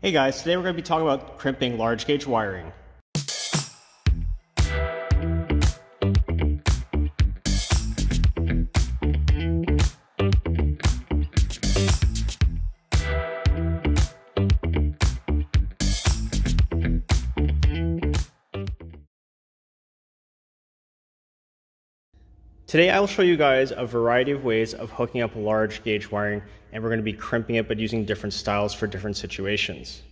Hey guys, today we're going to be talking about crimping large gauge wiring. Today I will show you guys a variety of ways of hooking up large gauge wiring, and we're going to be crimping it but using different styles for different situations.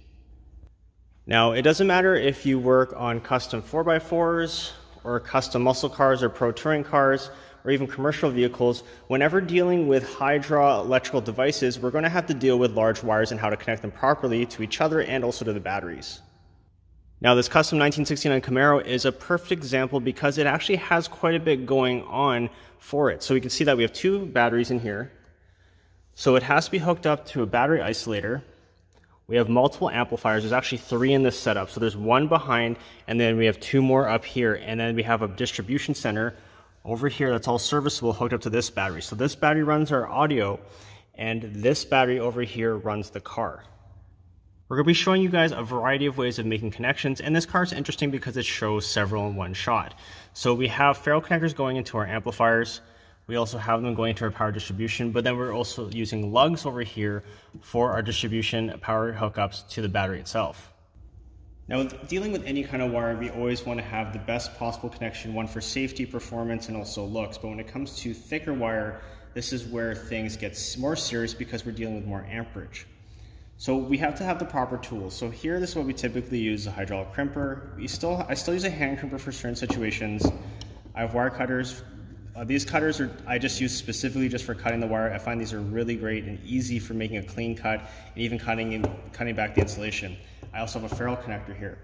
Now it doesn't matter if you work on custom 4x4s or custom muscle cars or pro touring cars or even commercial vehicles. Whenever dealing with high draw electrical devices, we're going to have to deal with large wires and how to connect them properly to each other and also to the batteries. Now this custom 1969 Camaro is a perfect example because it actually has quite a bit going on for it. So we can see that we have two batteries in here. So it has to be hooked up to a battery isolator. We have multiple amplifiers. There's actually 3 in this setup. So there's one behind, and then we have 2 more up here. And then we have a distribution center over here that's all serviceable hooked up to this battery. So this battery runs our audio, and this battery over here runs the car. We're going to be showing you guys a variety of ways of making connections, and this car is interesting because it shows several in one shot. So we have ferrule connectors going into our amplifiers. We also have them going into our power distribution, but then we're also using lugs over here for our distribution power hookups to the battery itself. Now, dealing with any kind of wire, we always want to have the best possible connection, one for safety, performance, and also looks. But when it comes to thicker wire, this is where things get more serious because we're dealing with more amperage. So we have to have the proper tools. So here, this is what we typically use: a hydraulic crimper. I still use a hand crimper for certain situations. I have wire cutters. These cutters I just use specifically just for cutting the wire. I find these are really great and easy for making a clean cut and even cutting back the insulation. I also have a ferrule connector here.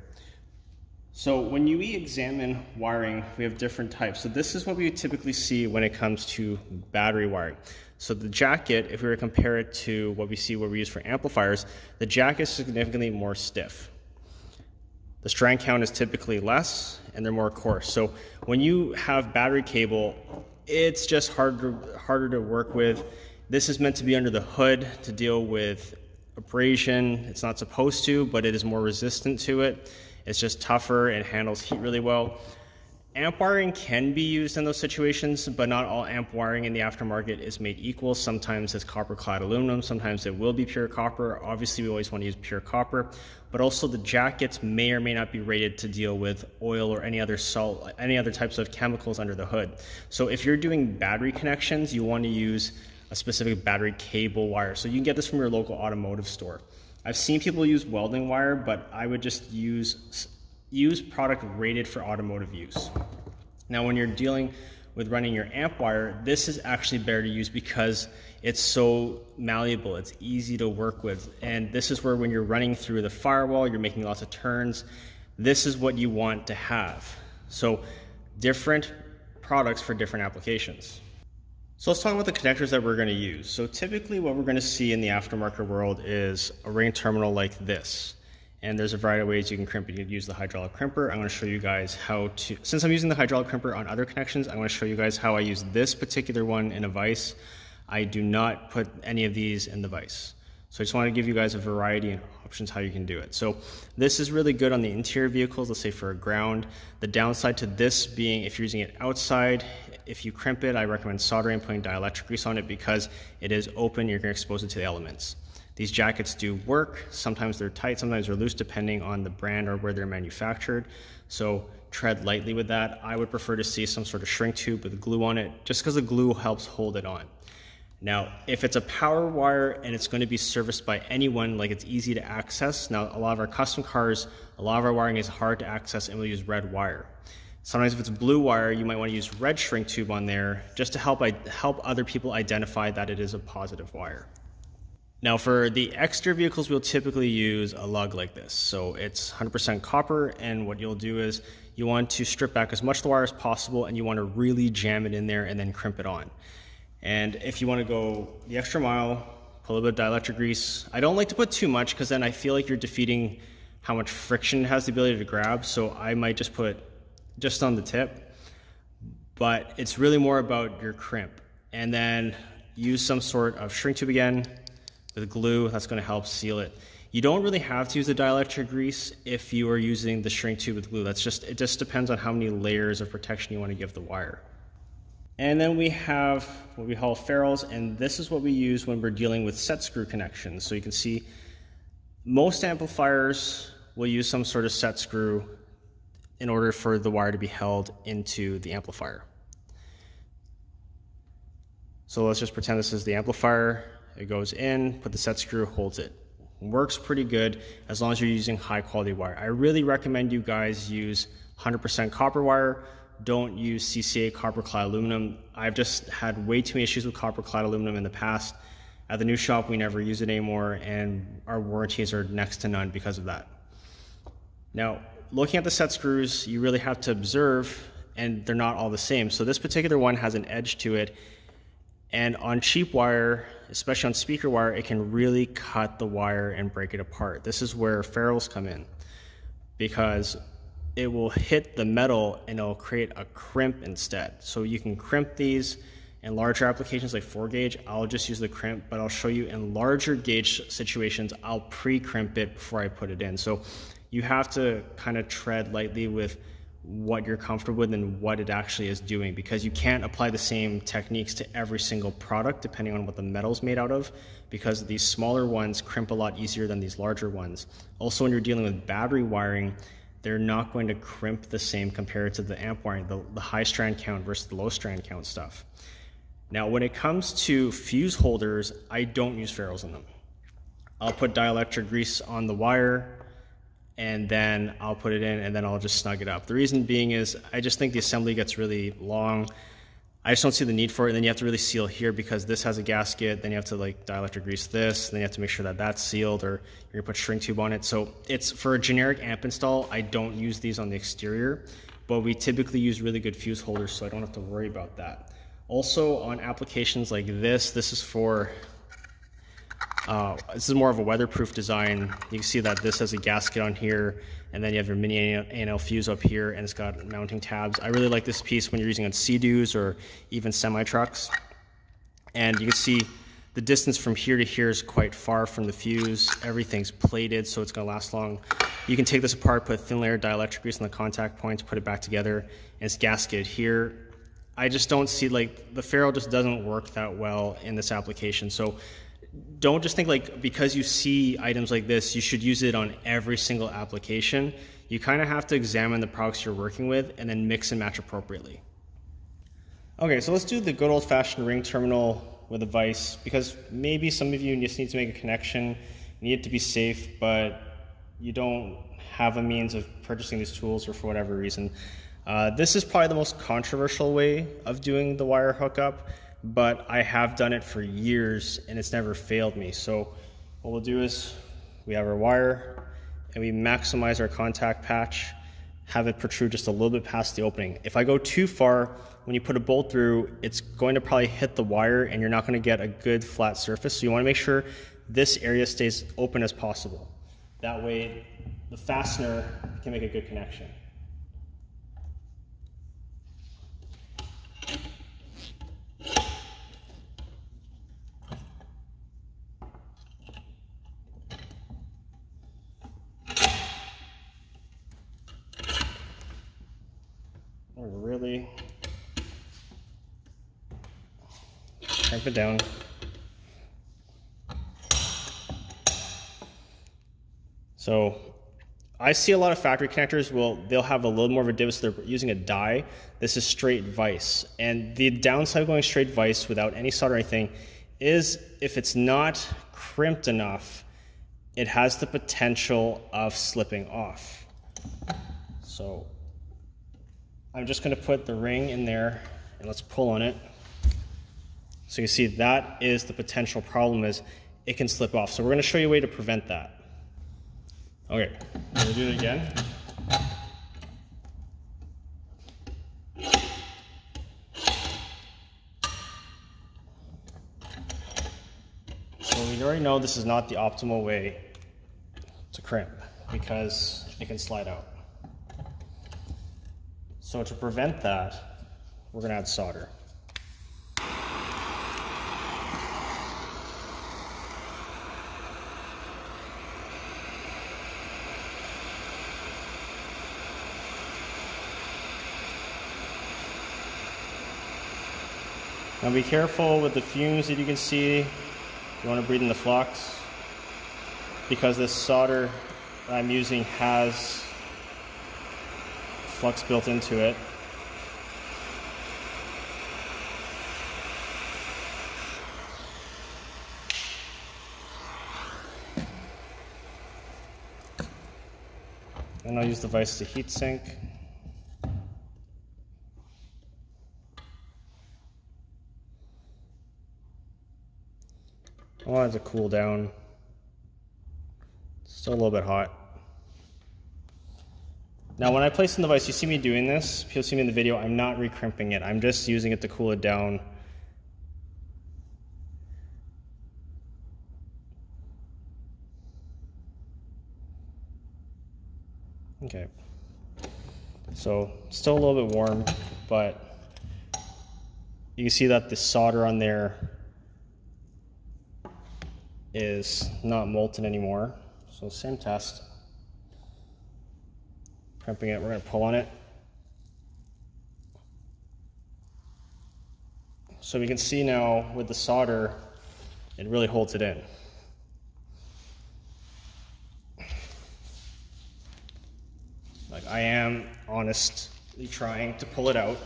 So when you examine wiring, we have different types. So this is what we typically see when it comes to battery wiring. So the jacket, if we were to compare it to what we see what we use for amplifiers, the jacket is significantly more stiff. The strand count is typically less and they're more coarse. So when you have battery cable, it's just harder to work with. This is meant to be under the hood to deal with abrasion. It's not supposed to, but it is more resistant to it. It's just tougher and handles heat really well. Amp wiring can be used in those situations, but not all amp wiring in the aftermarket is made equal. Sometimes it's copper clad aluminum, sometimes it will be pure copper. Obviously we always want to use pure copper, but also the jackets may or may not be rated to deal with oil or any other salt, any other types of chemicals under the hood. So if you're doing battery connections, you want to use a specific battery cable wire. So you can get this from your local automotive store. I've seen people use welding wire, but I would just use product rated for automotive use. Now when you're dealing with running your amp wire, this is actually better to use because it's so malleable, it's easy to work with, and this is where when you're running through the firewall, you're making lots of turns, this is what you want to have. So different products for different applications. So let's talk about the connectors that we're going to use. So typically what we're going to see in the aftermarket world is a ring terminal like this. And there's a variety of ways you can crimp it. You can use the hydraulic crimper. I'm going to show you guys how to, since I'm using the hydraulic crimper on other connections, I'm going to show you guys how I use this particular one in a vise. I do not put any of these in the vise. So I just want to give you guys a variety of options how you can do it. So this is really good on the interior vehicles, let's say for a ground. The downside to this being if you're using it outside, if you crimp it, I recommend soldering and putting dielectric grease on it because it is open, you're going to expose it to the elements. These jackets do work. Sometimes they're tight, sometimes they're loose depending on the brand or where they're manufactured. So tread lightly with that. I would prefer to see some sort of shrink tube with glue on it just because the glue helps hold it on. Now, if it's a power wire and it's going to be serviced by anyone, like it's easy to access. Now, a lot of our custom cars, a lot of our wiring is hard to access and we'll use red wire. Sometimes if it's blue wire, you might want to use red shrink tube on there just to help other people identify that it is a positive wire. Now for the extra vehicles, we'll typically use a lug like this. So it's 100% copper, and what you'll do is you want to strip back as much of the wire as possible and you want to really jam it in there and then crimp it on. And if you want to go the extra mile, put a little bit of dielectric grease. I don't like to put too much because then I feel like you're defeating how much friction it has the ability to grab. So I might just put just on the tip, but it's really more about your crimp. And then use some sort of shrink tube again, with glue. That's going to help seal it. You don't really have to use the dielectric grease if you are using the shrink tube with glue. It just depends on how many layers of protection you want to give the wire. And then we have what we call ferrules, and this is what we use when we're dealing with set screw connections. So you can see most amplifiers will use some sort of set screw in order for the wire to be held into the amplifier. So let's just pretend this is the amplifier. It goes in, put the set screw, holds it. Works pretty good as long as you're using high quality wire. I really recommend you guys use 100% copper wire. Don't use CCA copper clad aluminum. I've just had way too many issues with copper clad aluminum in the past. At the new shop, we never use it anymore, and our warranties are next to none because of that. Now, looking at the set screws, you really have to observe, and they're not all the same. So this particular one has an edge to it, and on cheap wire, especially on speaker wire, it can really cut the wire and break it apart. This is where ferrules come in, because it will hit the metal and it'll create a crimp instead. So you can crimp these in larger applications like 4 gauge. I'll just use the crimp, but I'll show you in larger gauge situations, I'll pre-crimp it before I put it in. So you have to kind of tread lightly with what you're comfortable with and what it actually is doing, because you can't apply the same techniques to every single product depending on what the metal's made out of, because these smaller ones crimp a lot easier than these larger ones. Also, when you're dealing with battery wiring, they're not going to crimp the same compared to the amp wiring, the high strand count versus the low strand count stuff. Now, when it comes to fuse holders, I don't use ferrules in them. I'll put dielectric grease on the wire, and then I'll put it in, and then I'll just snug it up. The reason being is I just think the assembly gets really long. I just don't see the need for it. And then you have to really seal here because this has a gasket. Then you have to like dielectric grease this. Then you have to make sure that that's sealed, or you're gonna put shrink tube on it. So it's for a generic amp install. I don't use these on the exterior, but we typically use really good fuse holders, so I don't have to worry about that. Also, on applications like this is for this is more of a weatherproof design. You can see that this has a gasket on here, and then you have your mini A&L fuse up here, and it's got mounting tabs. I really like this piece when you're using on Sea-Doos or even semi-trucks. And you can see the distance from here to here is quite far from the fuse. Everything's plated, so it's gonna last long. You can take this apart, put a thin layer of dielectric grease on the contact points, put it back together, and it's gasketed here. I just don't see, like, the ferrule just doesn't work that well in this application. So don't just think like because you see items like this, you should use it on every single application. You kind of have to examine the products you're working with and then mix and match appropriately. Okay, so let's do the good old-fashioned ring terminal with a vise, because maybe some of you just need to make a connection, you need it to be safe, but you don't have a means of purchasing these tools or for whatever reason. This is probably the most controversial way of doing the wire hookup, but I have done it for years and it's never failed me. So what we'll do is we have our wire and we maximize our contact patch, have it protrude just a little bit past the opening. If I go too far, when you put a bolt through, it's going to probably hit the wire and you're not going to get a good flat surface. So you want to make sure this area stays open as possible. That way the fastener can make a good connection. Really crimp it down. So I see a lot of factory connectors, they'll have a little more of a divot, so they're using a die. This is straight vise, and the downside of going straight vise without any solder or anything is if it's not crimped enough, it has the potential of slipping off. So I'm just going to put the ring in there and let's pull on it. So you see that is the potential problem, is it can slip off. So we're going to show you a way to prevent that. Okay, I'm going to do it again. So we already know this is not the optimal way to crimp because it can slide out. So to prevent that, we're going to add solder. Now be careful with the fumes that you can see. You want to breathe in the flux, because this solder that I'm using has flux built into it. And I'll use the vise to heat sink. I want it to cool down. Still a little bit hot. Now when I place in the vise, you see me doing this. If you'll see me in the video, I'm not re-crimping it. I'm just using it to cool it down. Okay. So still a little bit warm, but you can see that the solder on there is not molten anymore. So same test. Crimping it, we're going to pull on it. So we can see now with the solder, it really holds it in. Like, I am honestly trying to pull it out.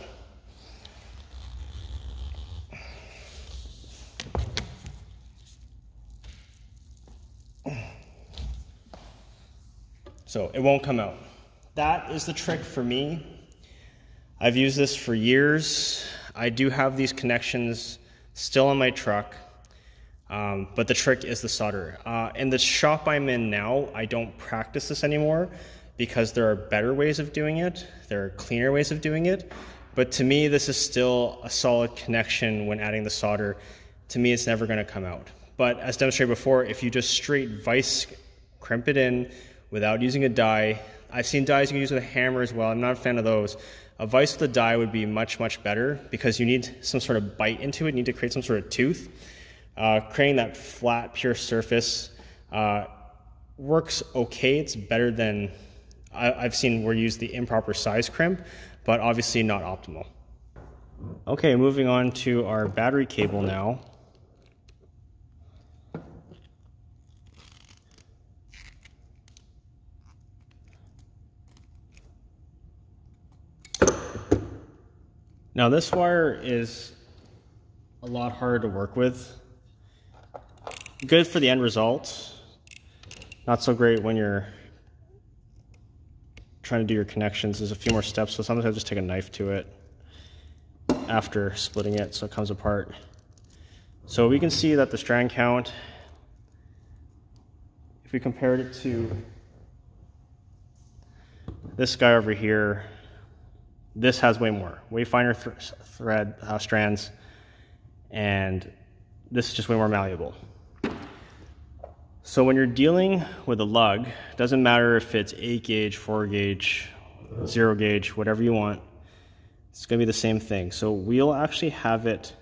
So it won't come out. That is the trick for me. I've used this for years. I do have these connections still on my truck, but the trick is the solder. In the shop I'm in now, I don't practice this anymore because there are better ways of doing it. There are cleaner ways of doing it. But to me, this is still a solid connection when adding the solder. To me, it's never gonna come out. But as demonstrated before, if you just straight vise crimp it in, without using a die. I've seen dies you can use with a hammer as well. I'm not a fan of those. A vise with a die would be much, much better because you need some sort of bite into it. You need to create some sort of tooth. Creating that flat, pure surface works okay. It's better than I've seen where you use the improper size crimp, but obviously not optimal. Okay, moving on to our battery cable now. Now this wire is a lot harder to work with. Good for the end result. Not so great when you're trying to do your connections. There's a few more steps, so sometimes I just take a knife to it after splitting it so it comes apart. So we can see that the strand count, if we compared it to this guy over here, this has way finer thread strands, and this is just way more malleable. So when you're dealing with a lug, it doesn't matter if it's 8 gauge, 4 gauge, 0 gauge, whatever you want, it's gonna be the same thing. So we'll actually have it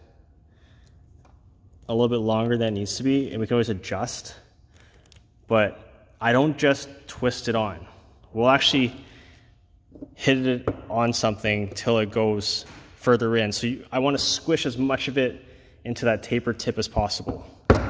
a little bit longer than it needs to be, and we can always adjust, but I don't just twist it on. We'll actually hit it on something till it goes further in. So I want to squish as much of it into that taper tip as possible.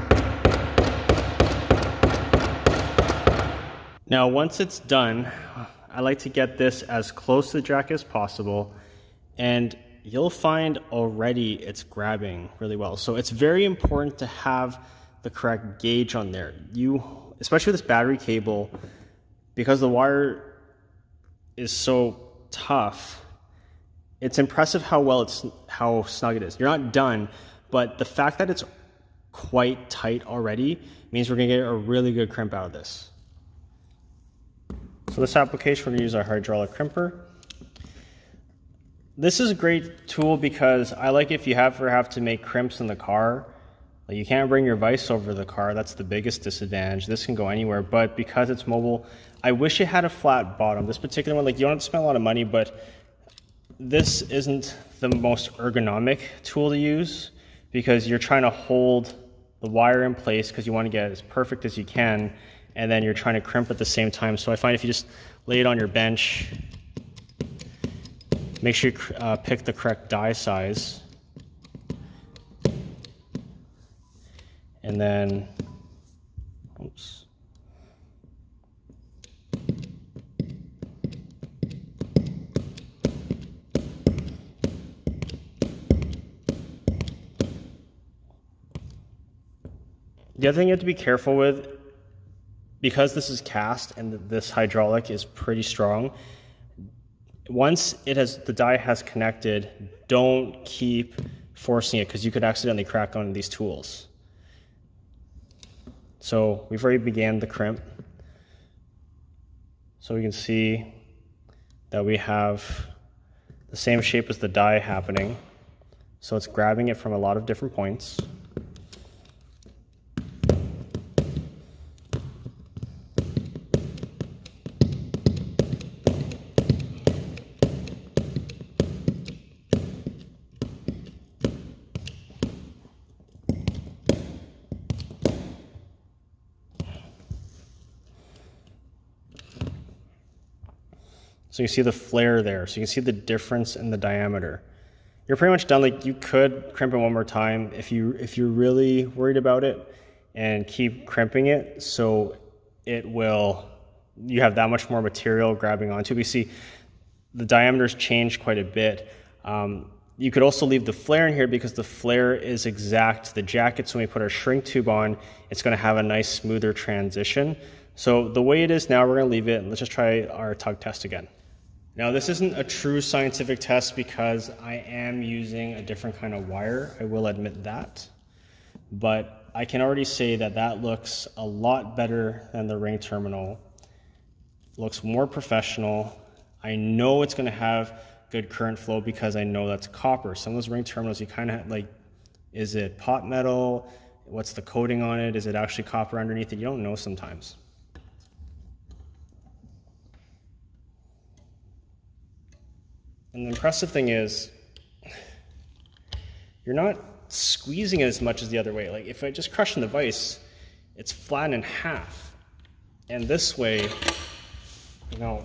Now once it's done, I like to get this as close to the jack as possible, and you'll find already it's grabbing really well. So it's very important to have the correct gauge on there. Especially with this battery cable, because the wire is so tough, it's impressive how snug it is. You're not done, but the fact that it's quite tight already means we're gonna get a really good crimp out of this. So this application, we're gonna use our hydraulic crimper. This is a great tool because I like if you ever have to make crimps in the car. Like, you can't bring your vise over the car, that's the biggest disadvantage. This can go anywhere, but because it's mobile, I wish it had a flat bottom. This particular one, like, you don't have to spend a lot of money, but this isn't the most ergonomic tool to use because you're trying to hold the wire in place because you want to get it as perfect as you can, and then you're trying to crimp at the same time. So I find if you just lay it on your bench, make sure you pick the correct die size, And then, oops. The other thing you have to be careful with, because this is cast and this hydraulic is pretty strong, once the die has connected, don't keep forcing it because you could accidentally crack on these tools. So we've already began the crimp. So we can see that we have the same shape as the die happening. So it's grabbing it from a lot of different points. So you see the flare there. So you can see the difference in the diameter. You're pretty much done. Like, you could crimp it one more time if you're really worried about it, and keep crimping it so you have that much more material grabbing onto. We see the diameters change quite a bit. You could also leave the flare in here because the flare is exact to the jacket. So when we put our shrink tube on, it's going to have a nice smoother transition. So the way it is now, we're going to leave it. Let's just try our tug test again. Now, this isn't a true scientific test because I am using a different kind of wire. I will admit that. But I can already say that that looks a lot better than the ring terminal. It looks more professional. I know it's going to have good current flow because I know that's copper. Some of those ring terminals, you kind of like, is it pot metal? What's the coating on it? Is it actually copper underneath it? You don't know sometimes. And the impressive thing is, you're not squeezing it as much as the other way. Like, if I just crush in the vise, it's flattened in half. And this way, you know,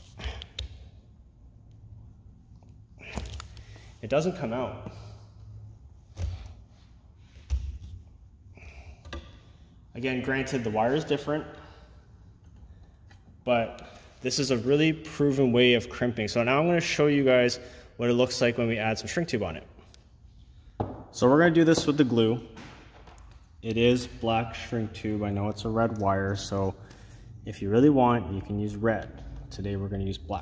it doesn't come out. Again, granted, the wire is different, but this is a really proven way of crimping. So now I'm going to show you guys what it looks like when we add some shrink tube on it. So we're going to do this with the glue. It is black shrink tube. I know it's a red wire, so if you really want, you can use red. Today we're going to use black.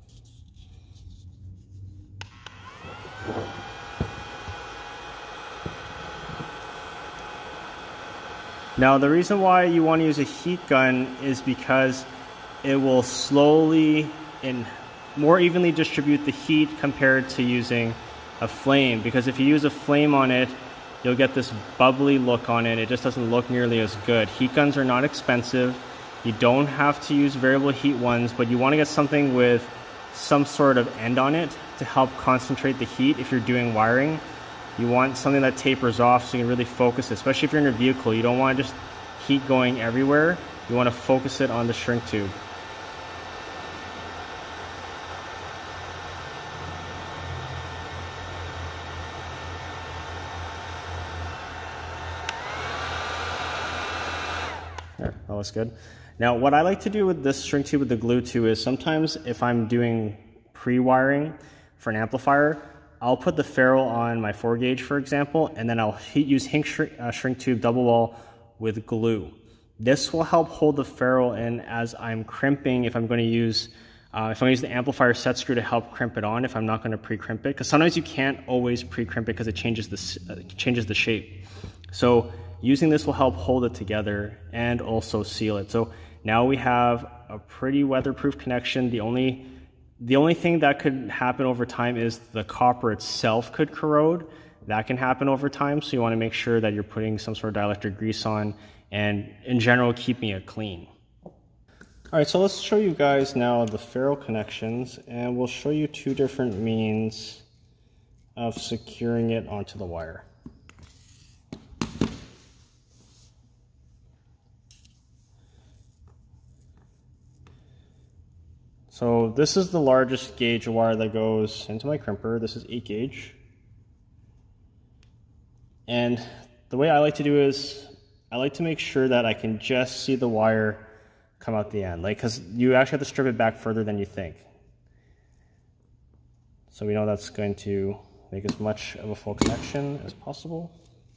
Now, the reason why you want to use a heat gun is because it will slowly and more evenly distribute the heat compared to using a flame. Because if you use a flame on it, you'll get this bubbly look on it. It just doesn't look nearly as good. Heat guns are not expensive. You don't have to use variable heat ones, but you want to get something with some sort of end on it to help concentrate the heat if you're doing wiring. You want something that tapers off so you can really focus it, especially if you're in a vehicle. You don't want just heat going everywhere. You want to focus it on the shrink tube. There, that looks good. Now, what I like to do with this shrink tube with the glue too is sometimes if I'm doing pre-wiring for an amplifier, I'll put the ferrule on my 4 gauge, for example, and then I'll use shrink tube double wall with glue. This will help hold the ferrule in as I'm crimping. If I'm going to use the amplifier set screw to help crimp it on, if I'm not going to pre-crimp it, because sometimes you can't always pre-crimp it because it changes the shape. So using this will help hold it together and also seal it. So now we have a pretty weatherproof connection. The only thing that could happen over time is the copper itself could corrode. That can happen over time, so you want to make sure that you're putting some sort of dielectric grease on and in general keeping it clean. Alright, so let's show you guys now the ferrule connections, and we'll show you 2 different means of securing it onto the wire. So this is the largest gauge of wire that goes into my crimper. This is 8 gauge. And the way I like to do is I like to make sure that I can just see the wire come out the end, like, because you actually have to strip it back further than you think. So we know that's going to make as much of a full connection as possible.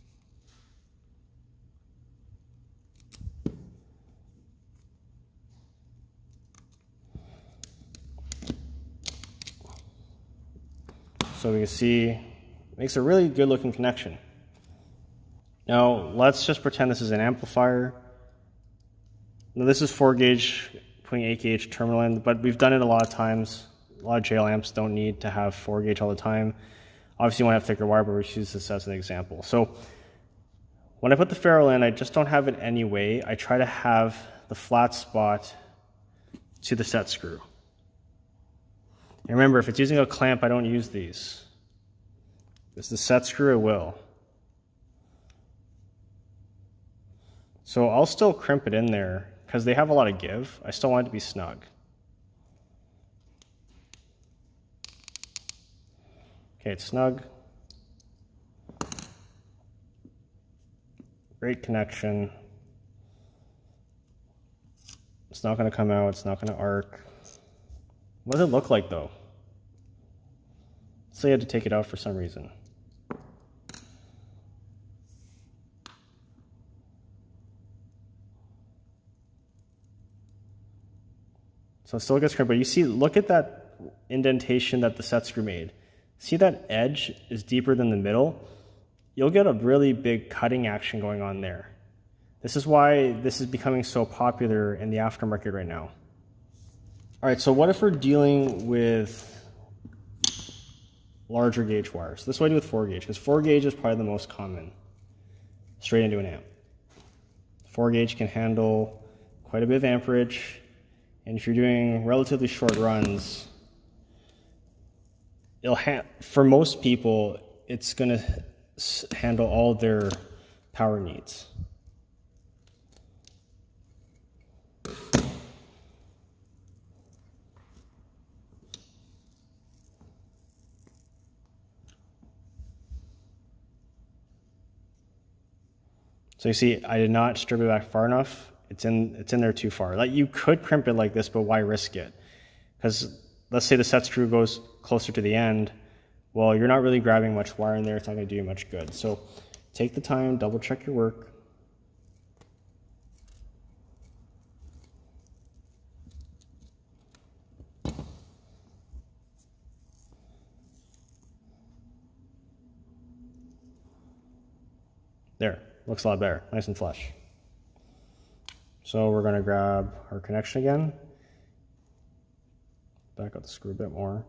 So we can see it makes a really good looking connection. Now let's just pretend this is an amplifier. Now this is 4 gauge, putting 8 gauge terminal in, but we've done it a lot of times. A lot of jail amps don't need to have 4 gauge all the time. Obviously you want to have thicker wire, but we use this as an example. So when I put the ferrule in, I just don't have it any way. I try to have the flat spot to the set screw. And remember, if it's using a clamp, I don't use these. If it's the set screw, I will. So I'll still crimp it in there because they have a lot of give. I still want it to be snug. Okay, it's snug. Great connection. It's not going to come out. It's not going to arc. What does it look like though? Let's say I had to take it out for some reason. So it still gets crimped, but you see, look at that indentation that the set screw made. See that edge is deeper than the middle? You'll get a really big cutting action going on there. This is why this is becoming so popular in the aftermarket right now. All right, so what if we're dealing with larger gauge wires? This is what I do with 4 gauge, because 4 gauge is probably the most common, straight into an amp. 4 gauge can handle quite a bit of amperage, and if you're doing relatively short runs, for most people, it's going to handle all their power needs. So you see, I did not strip it back far enough. It's in there too far. Like, you could crimp it like this, but why risk it? Because let's say the set screw goes closer to the end. Well, you're not really grabbing much wire in there. It's not going to do you much good. So take the time, double check your work. There, looks a lot better, nice and flush. So we're going to grab our connection again. Back up the screw a bit more.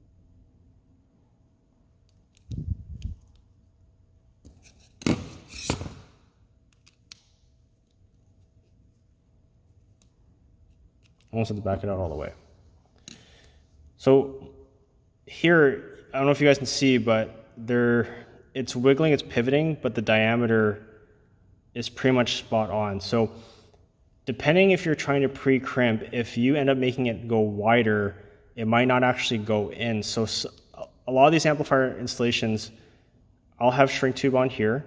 Almost have to back it out all the way. So here, I don't know if you guys can see, but it's wiggling, it's pivoting, but the diameter is pretty much spot on. So depending if you're trying to pre-crimp, if you end up making it go wider, it might not actually go in. So a lot of these amplifier installations, I'll have shrink tube on here,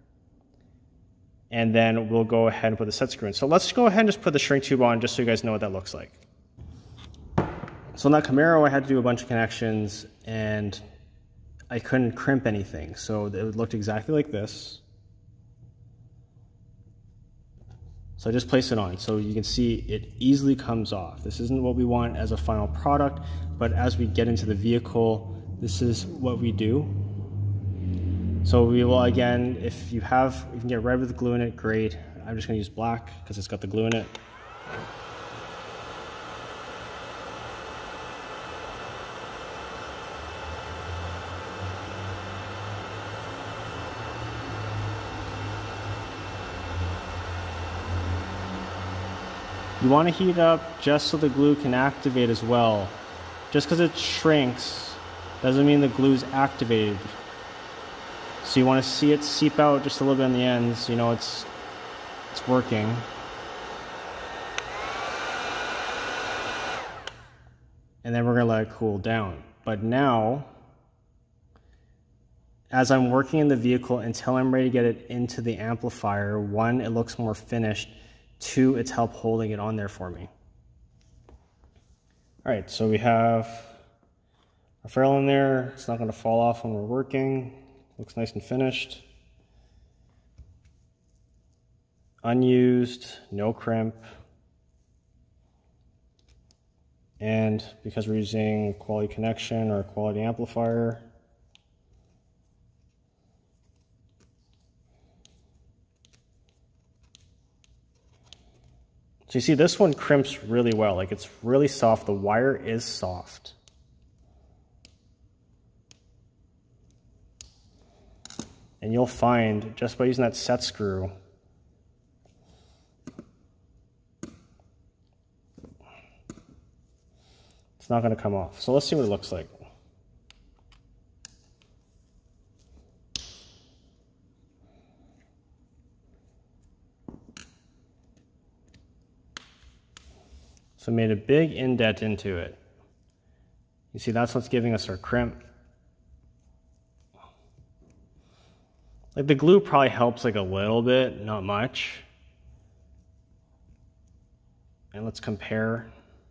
and then we'll go ahead and put the set screw in. So let's go ahead and just put the shrink tube on just so you guys know what that looks like. So in that Camaro, I had to do a bunch of connections and I couldn't crimp anything. So it looked exactly like this. So I just place it on. So you can see it easily comes off. This isn't what we want as a final product, but as we get into the vehicle, this is what we do. So we will, again, if you can get red with the glue in it, great. I'm just gonna use black because it's got the glue in it. You want to heat it up just so the glue can activate as well. Just because it shrinks doesn't mean the glue's activated. So you want to see it seep out just a little bit on the ends, you know it's working. And then we're going to let it cool down. But now, as I'm working in the vehicle until I'm ready to get it into the amplifier. One, it looks more finished. Two, it's helped holding it on there for me. All right, so we have our ferrule in there. It's not going to fall off when we're working. Looks nice and finished. Unused, no crimp. And because we're using quality connection or quality amplifier, so you see this one crimps really well, like it's really soft. The wire is soft. And you'll find just by using that set screw, it's not going to come off. So let's see what it looks like. So made a big indent into it. You see, that's what's giving us our crimp. Like the glue probably helps like a little bit, not much. And let's compare.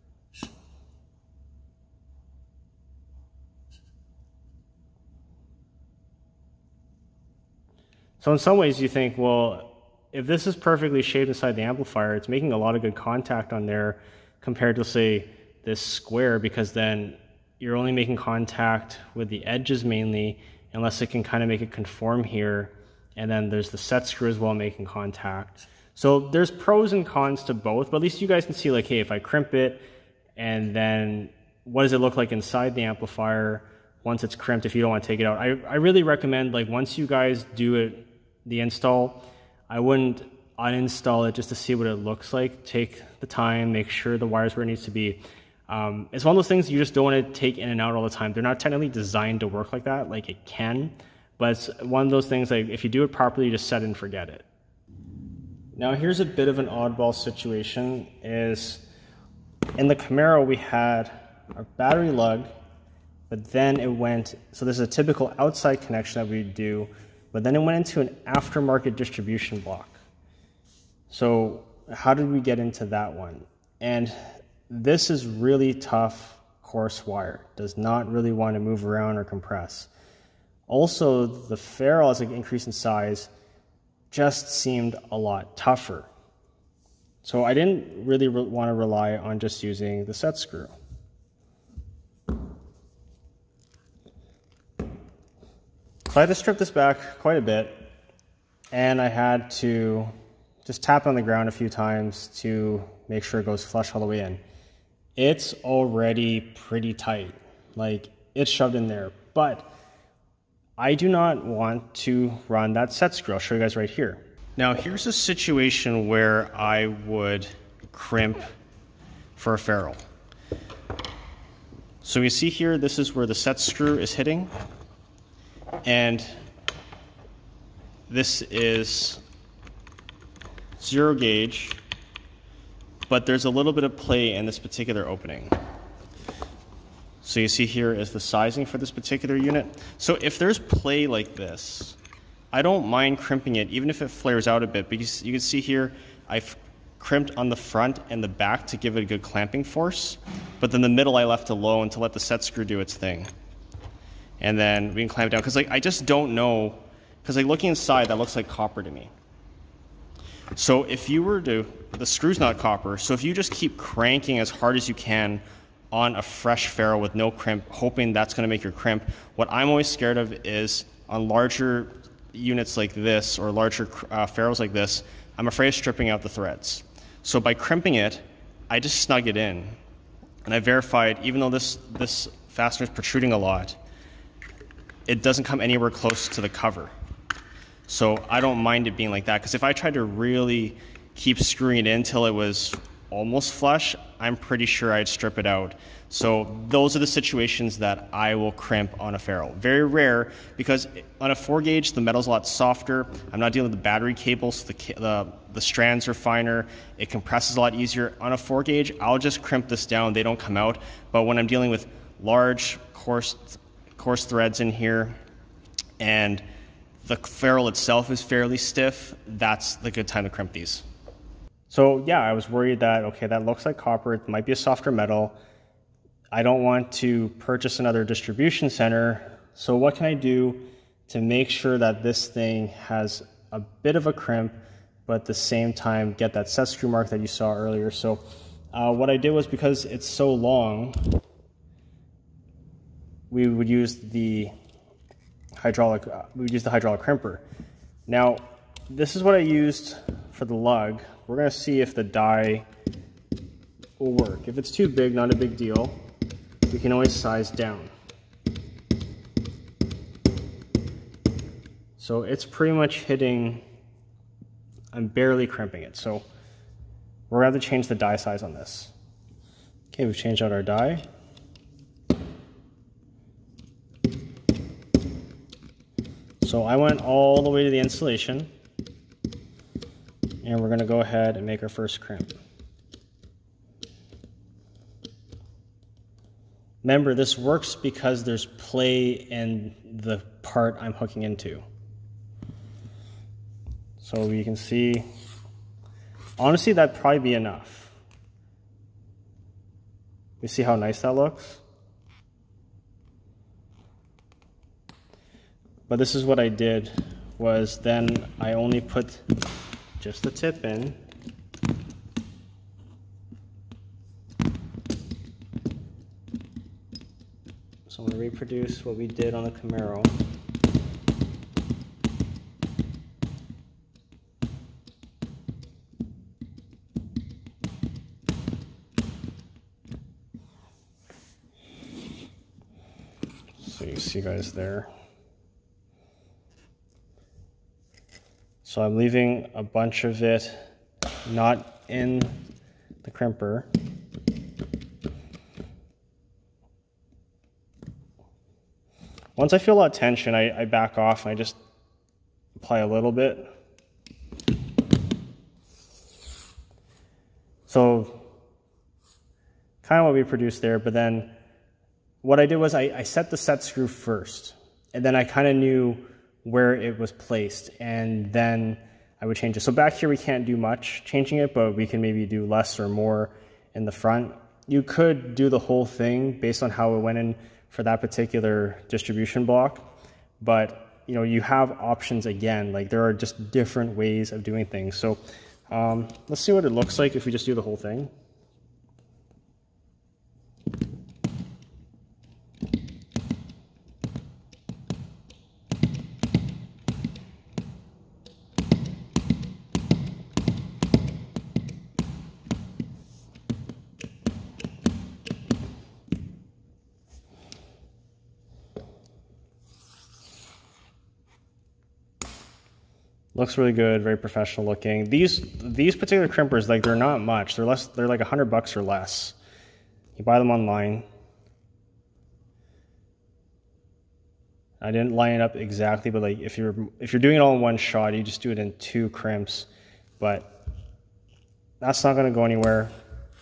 So in some ways you think, well, if this is perfectly shaped inside the amplifier, it's making a lot of good contact on there compared to, say, this square, because then you're only making contact with the edges mainly, unless it can kind of make it conform here. And then there's the set screw as well making contact. So there's pros and cons to both, but at least you guys can see, like, hey, if I crimp it, and then what does it look like inside the amplifier once it's crimped if you don't want to take it out. I really recommend, like, once you guys do it, the install, I wouldn't uninstall it just to see what it looks like. Take the time, make sure the wire's where it needs to be. It's one of those things you just don't want to take in and out all the time. They're not technically designed to work like that. Like, it can, but it's one of those things, like, if you do it properly, you just set it and forget it. Now here's a bit of an oddball situation. Is in the Camaro we had our battery lug, but then it went, so this is a typical outside connection that we do, but then it went into an aftermarket distribution block. So how did we get into that one? And this is really tough, coarse wire. Does not really want to move around or compress. Also, the ferrule, as it increased in size, just seemed a lot tougher. So I didn't really want to rely on just using the set screw. So I had to strip this back quite a bit, and I had to just tap on the ground a few times to make sure it goes flush all the way in. It's already pretty tight, like it's shoved in there, but I do not want to run that set screw. I'll show you guys right here. Now here's a situation where I would crimp for a ferrule. So you see here, this is where the set screw is hitting, and this is 0 gauge, but there's a little bit of play in this particular opening. So you see here is the sizing for this particular unit. So if there's play like this, I don't mind crimping it, even if it flares out a bit, because you can see here, I've crimped on the front and the back to give it a good clamping force, but then the middle I left alone to let the set screw do its thing. And then we can clamp it down, because like I just don't know, because like looking inside, that looks like copper to me. So if you were to, the screw's not copper, so if you just keep cranking as hard as you can on a fresh ferrule with no crimp, hoping that's going to make your crimp, what I'm always scared of is on larger units like this, or larger ferrules like this, I'm afraid of stripping out the threads. So by crimping it, I just snug it in. And I verified, even though this fastener is protruding a lot, it doesn't come anywhere close to the cover. So I don't mind it being like that, because if I tried to really keep screwing it in until it was almost flush, I'm pretty sure I'd strip it out. So those are the situations that I will crimp on a ferrule. Very rare, because on a 4 gauge, the metal's a lot softer. I'm not dealing with the battery cables, so the strands are finer. It compresses a lot easier. On a 4 gauge, I'll just crimp this down. They don't come out. But when I'm dealing with large, coarse threads in here, and the ferrule itself is fairly stiff, that's the good time to crimp these. So yeah, I was worried that, okay, that looks like copper, it might be a softer metal. I don't want to purchase another distribution center, so what can I do to make sure that this thing has a bit of a crimp, but at the same time get that set screw mark that you saw earlier? So what I did was, because it's so long, we would use the hydraulic crimper. Now, this is what I used for the lug. We're gonna see if the die will work. If it's too big, not a big deal. We can always size down. So it's pretty much hitting, I'm barely crimping it. So we're gonna have to change the die size on this. Okay, we've changed out our die. So I went all the way to the installation, and we're gonna go ahead and make our first crimp. Remember, this works because there's play in the part I'm hooking into. So you can see, honestly, that'd probably be enough. You see how nice that looks? But this is what I did, was then I only put just the tip in. So I'm going to reproduce what we did on the Camaro. So you see guys there. So I'm leaving a bunch of it not in the crimper. Once I feel a lot of tension, I back off and I just apply a little bit. So kind of what we produced there, but then what I did was I set the set screw first, and then I kind of knew where it was placed, and then I would change it. So back here we can't do much changing it, but we can maybe do less or more in the front. You could do the whole thing based on how it went in for that particular distribution block, but you know, you have options again, like there are just different ways of doing things. So let's see what it looks like if we just do the whole thing. Looks really good, very professional looking. These particular crimpers, like they're not much. They're like $100 or less. You buy them online. I didn't line it up exactly, but like if you're doing it all in one shot, you just do it in 2 crimps. But that's not gonna go anywhere.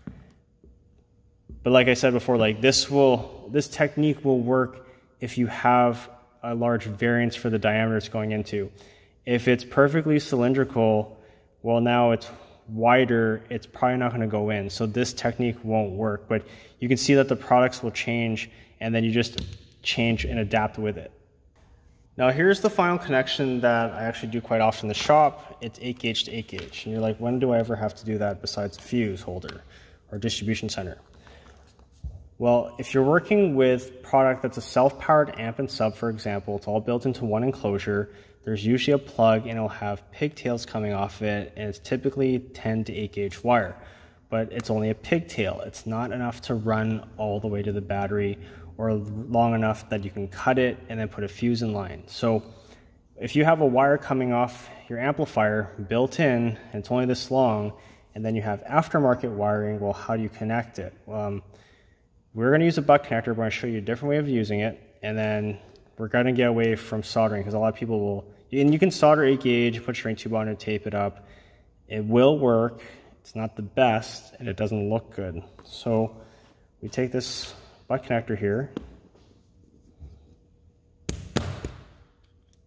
But like I said before, like this technique will work if you have a large variance for the diameter it's going into. If it's perfectly cylindrical, well, now it's wider, it's probably not going to go in. So this technique won't work, but you can see that the products will change, and then you just change and adapt with it. Now here's the final connection that I actually do quite often in the shop. It's 8 gauge to 8 gauge. And you're like, when do I ever have to do that besides a fuse holder or distribution center? Well, if you're working with product that's a self-powered amp and sub, for example, it's all built into one enclosure. There's usually a plug and it'll have pigtails coming off it, and it's typically 10 to 8 gauge wire, but it's only a pigtail. It's not enough to run all the way to the battery, or long enough that you can cut it and then put a fuse in line. So if you have a wire coming off your amplifier built in and it's only this long, and then you have aftermarket wiring, well, how do you connect it? We're going to use a butt connector. We're going to show you a different way of using it, and then we're going to get away from soldering, because a lot of people will, and you can solder 8 gauge, put shrink tube on it, tape it up. It will work. It's not the best, and it doesn't look good. So we take this butt connector here,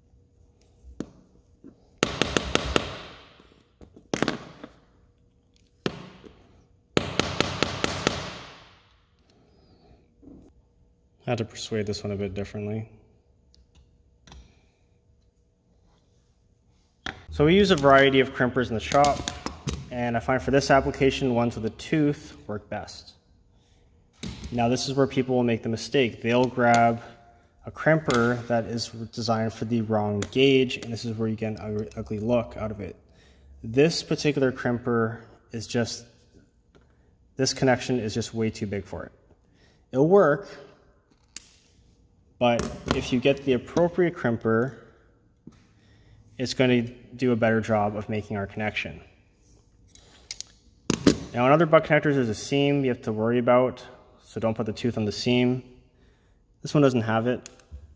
I had to persuade this one a bit differently. So we use a variety of crimpers in the shop, and I find for this application, ones with a tooth work best. Now this is where people will make the mistake. They'll grab a crimper that is designed for the wrong gauge, and this is where you get an ugly look out of it. This particular crimper is just, this connection is just way too big for it. It'll work, but if you get the appropriate crimper, it's going to do a better job of making our connection. Now on other butt connectors, there's a seam you have to worry about, so don't put the tooth on the seam. This one doesn't have it.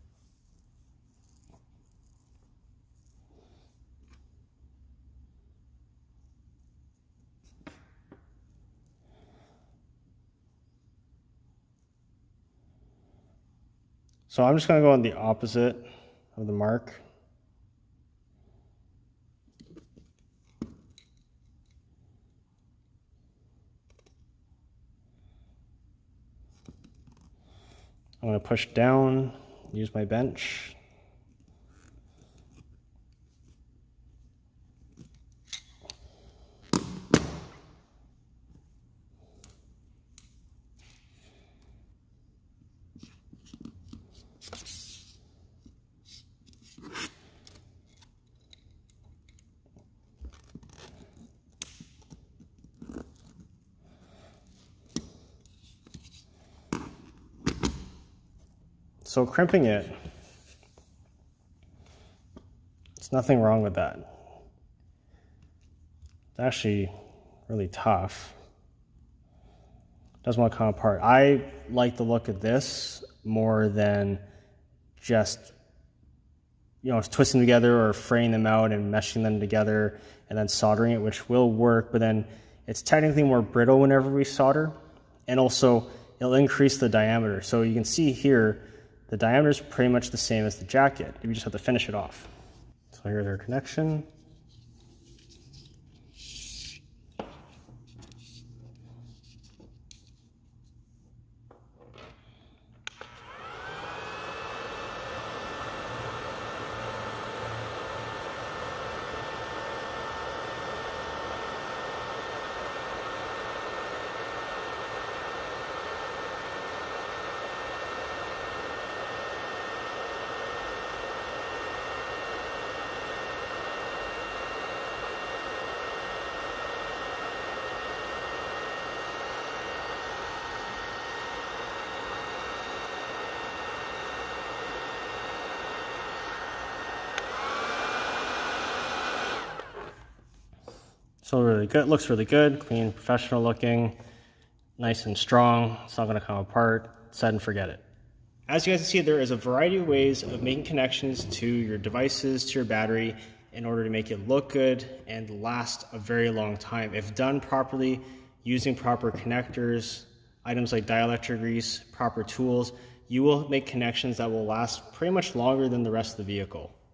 So I'm just going to go on the opposite of the mark. I'm going to push down, use my bench. So crimping it, there's nothing wrong with that. It's actually really tough. Doesn't want to come apart. I like the look of this more than just, you know, twisting together or fraying them out and meshing them together and then soldering it, which will work, but then it's technically more brittle whenever we solder, and also it'll increase the diameter. So you can see here, the diameter is pretty much the same as the jacket. We just have to finish it off. So here's our connection. So really good, looks really good, clean, professional looking, nice and strong. It's not going to come apart. Set and forget it. As you guys can see, there is a variety of ways of making connections to your devices, to your battery, in order to make it look good and last a very long time. If done properly, using proper connectors, items like dielectric grease, proper tools, you will make connections that will last pretty much longer than the rest of the vehicle.